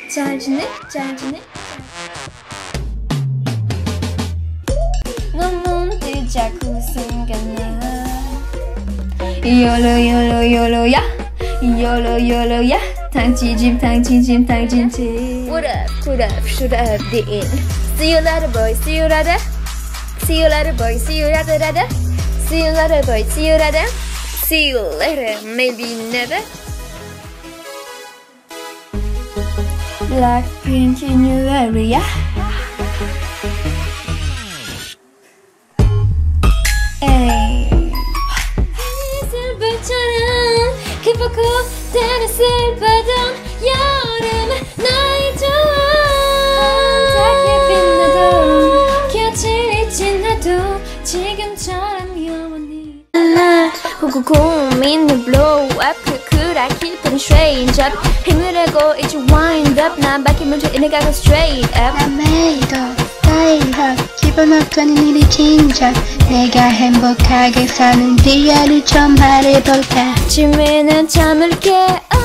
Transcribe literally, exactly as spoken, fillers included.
잘 지내? 잘 지내? 넌 문득 자꾸 생각나 요로 요로 요로야 요로 요로야 탕치짐 탕치짐 탕진치 What up, what up, shoot up, the in See you later boy, see you later See you later boy, see you later later See you later boy, see you later See you later, maybe never Blackpink in your area Ay 슬퍼처럼 깊고 때는 슬퍼던 여름 나의 좋아 달게 빛나도 곁을 잊지 나도 지금처럼 영원히 호구 고민을 blow up 그라 깊은 strange up 힘을 내고 이제 wind up 난 밖에 멈춰 있는 가고 straight up 난 매일도 style up 기분 없던 일이 진짜 내가 행복하게 사는 비결을 좀 말해볼까 아침에는 잠을 깨